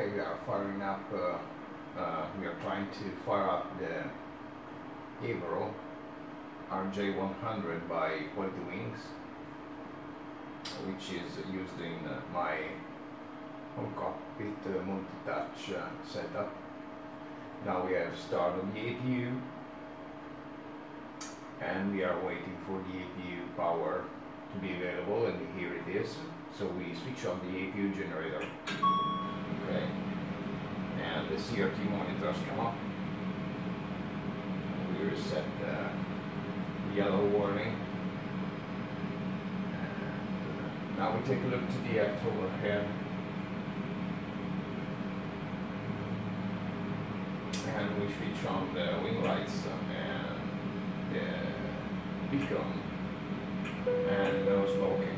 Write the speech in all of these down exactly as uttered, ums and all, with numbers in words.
Okay, we are firing up, uh, uh, we are trying to fire up the Avro R J one hundred by Quality Wings, which is used in uh, my home cockpit uh, multi-touch uh, setup. Now we have started the A P U and we are waiting for the A P U power to be available, and here it is. So we switch on the A P U generator. Okay, and the C R T monitors come up. We reset the yellow warning. And now we take a look to the aft overhead. And we switch on the wing lights and the beacon and no smoking.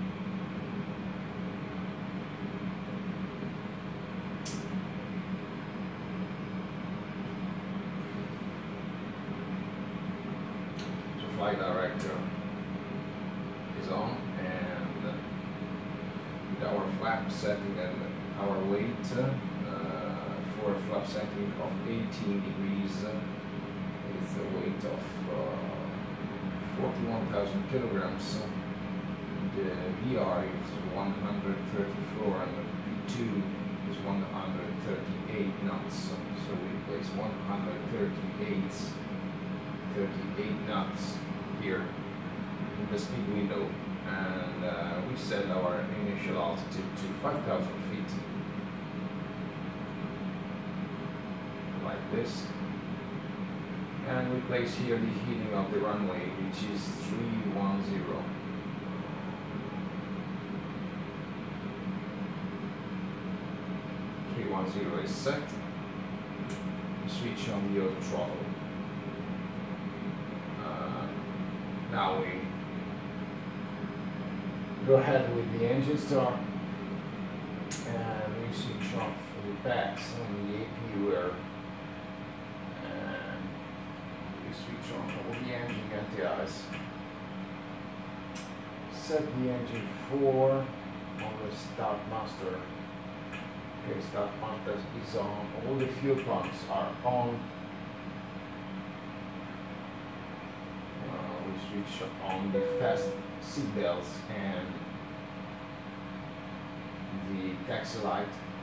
So flight director is on, and with our flap setting and our weight uh, for a flap setting of eighteen degrees, it's a weight of uh, forty-one thousand kilograms. The V R is one hundred thirty-four and the V two is one hundred thirty-eight knots. So we place one hundred thirty-eight, thirty-eight knots here in the speed window, and uh, we set our initial altitude to five thousand feet. Like this. And we place here the heading of the runway, which is three one zero. three one zero is set. Switch on the auto throttle. Uh, now we go ahead with the engine start, and we switch off the packs on the A P U air. Switch on all the engine anti-ice. Set the engine four on the start master. Okay, start master is on. All the fuel pumps are on. Uh, we switch on the fast seat belts and the taxi light.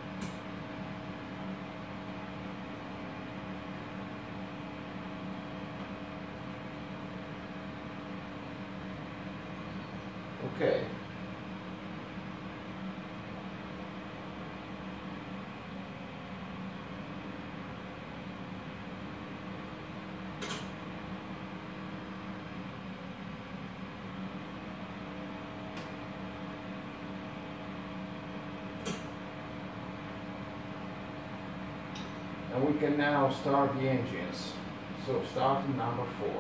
Okay. And we can now start the engines. So start number four.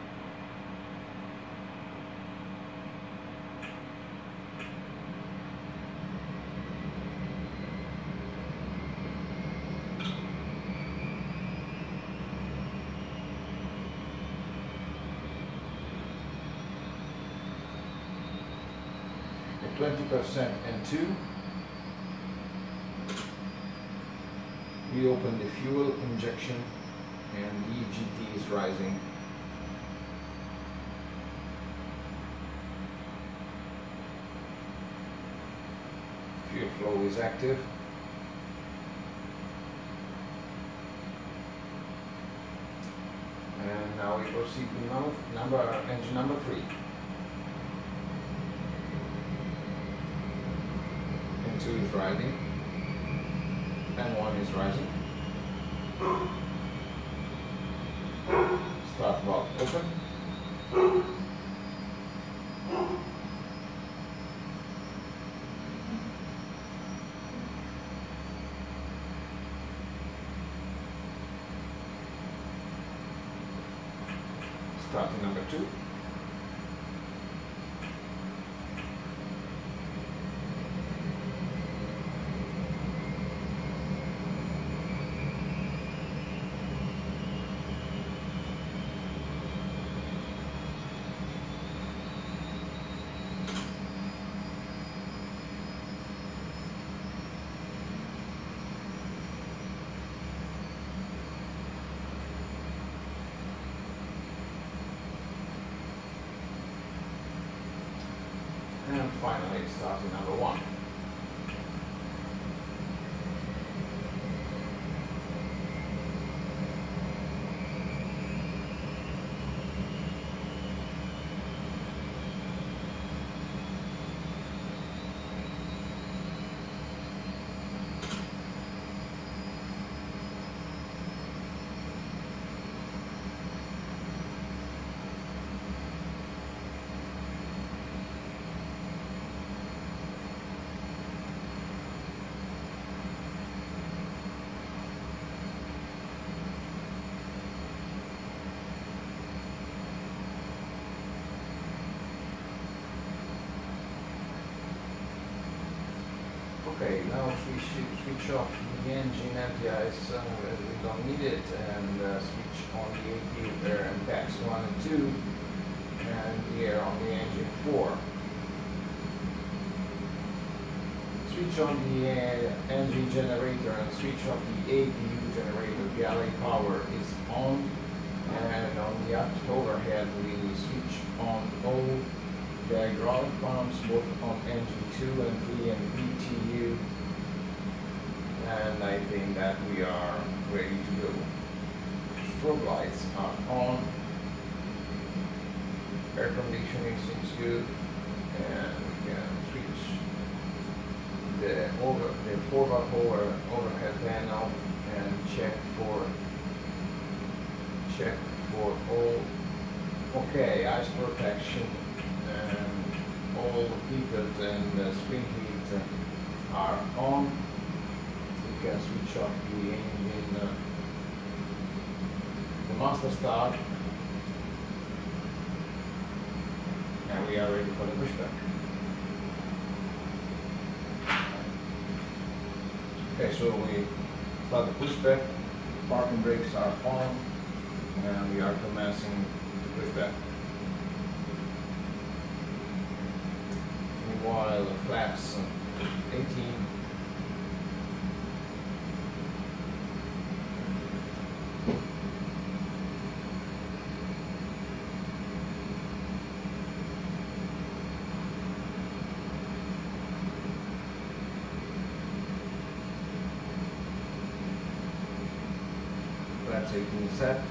twenty percent N two. We open the fuel injection and the E G T is rising. Fuel flow is active. And now we proceed to number, number engine number three. Two is rising, and one is rising. Start valve open. Starting number two. and finally starting number one. Okay, now we should switch off the engine anti-ice uh, as we don't need it, and uh, switch on the A P air and packs one and two, and the air on the engine four. Switch on the uh, engine generator and switch off the A P U generator. Galley power is on, and on the aft overhead we switch on all the hydraulic pumps, both on engine two and three and B T U, and I think that we are ready to go. Strobe lights are on, air conditioning seems good, and we can switch the over the forward over overhead panel and check for check for all okay ice protection. And all the heaters and the spring heat are on. We can switch off the engine, uh, the master start, and we are ready for the pushback. Okay, so we start the pushback, parking brakes are on, and we are commencing the pushback. While the flaps eighteen, flaps eighteen set.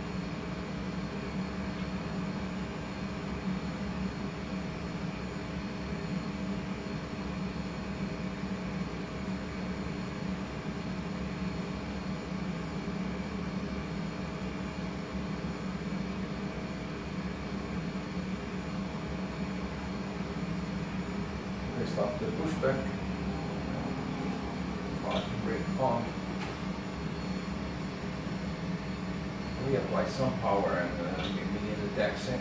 Stop the pushback, parking brake on. We apply some power and uh, begin the taxi.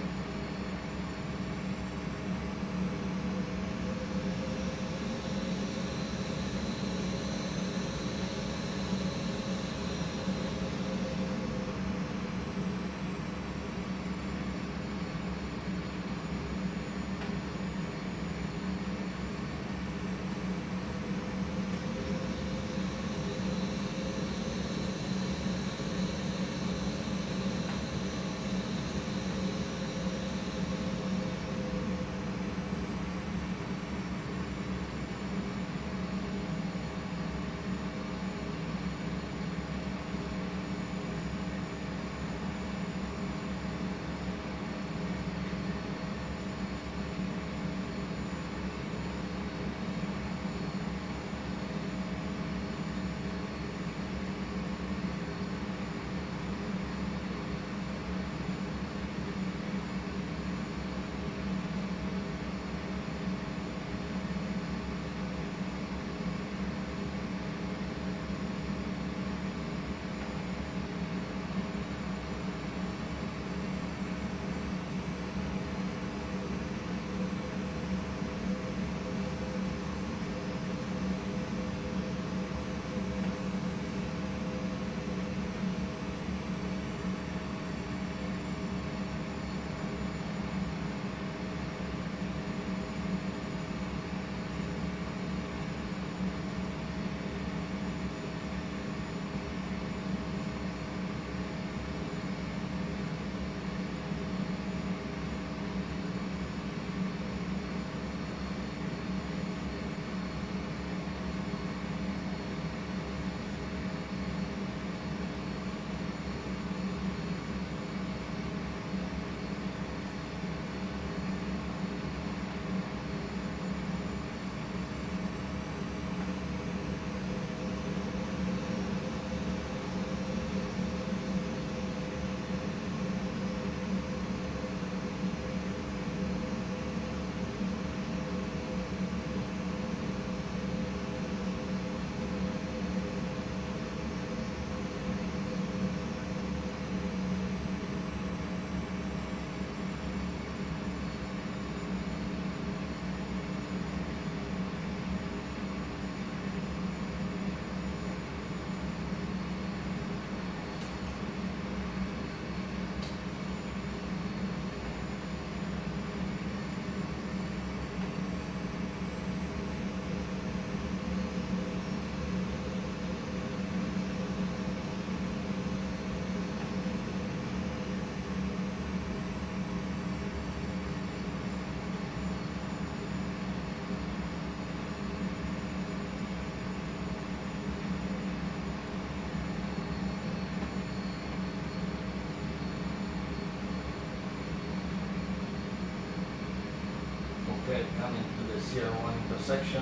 Okay, coming to the zero one intersection,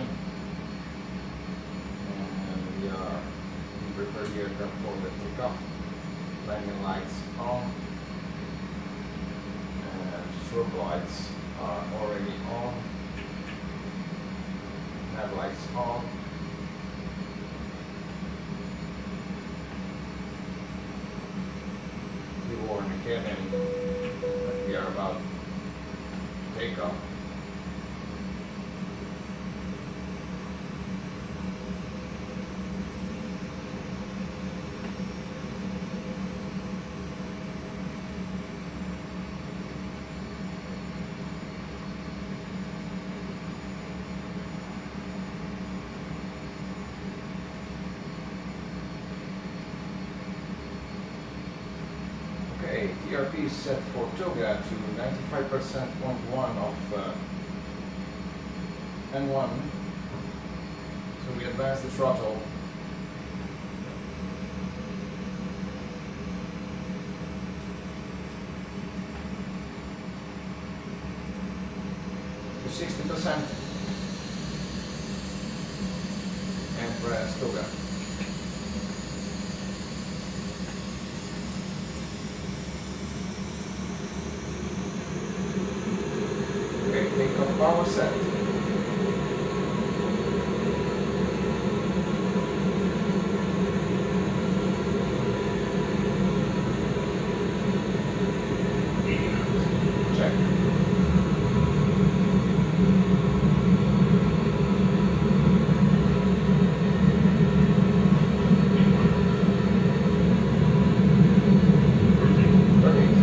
and we are we prepare the aircraft for the takeoff. Landing lights on, and strobe lights are already on, headlights on. We warn the cabin that we are about to take off. Okay, T R P is set for Toga to ninety-five percent point one of uh, N one. So we advance the throttle. To sixty percent and press Toga. Takeoff power set. Check. Perfect.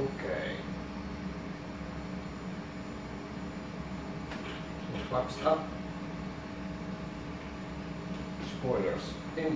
Okay. So flaps up. Spoilers in.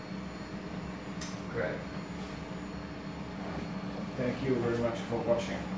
Great. Thank you very much for watching.